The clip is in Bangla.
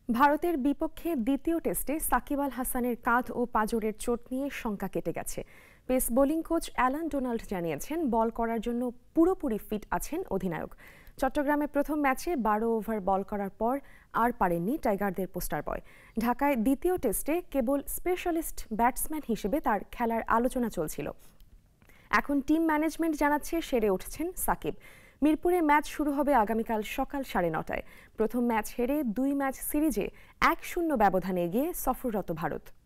ভারতের বিপক্ষে দ্বিতীয় টেস্টে সাকিব আল হাসানের কাঁধ ও পাঁজরের চোট নিয়ে শঙ্কা কেটে গেছে। Pace bowling coach Alan Donald জানিয়েছেন বল করার জন্য পুরোপুরি ফিট আছেন অধিনায়ক। চট্টগ্রামে প্রথম ম্যাচে ১২ ওভার বল করার পর আর পারেননি টাইগারদের পোস্টার বয়। ঢাকায় দ্বিতীয় টেস্টে কেবল স্পেশালিস্ট ব্যাটসম্যান হিসেবে তার খেলার আলোচনা চলছিল। এখন টিম ম্যানেজমেন্ট জানাচ্ছে সেরে উঠছেন সাকিব। মিরপুরে ম্যাচ শুরু হবে আগামীকাল সকাল 9:30টায়। প্রথম ম্যাচ হেরে 2 ম্যাচ সিরিজে 1-0 ব্যবধানে এগিয়ে সফররত ভারত।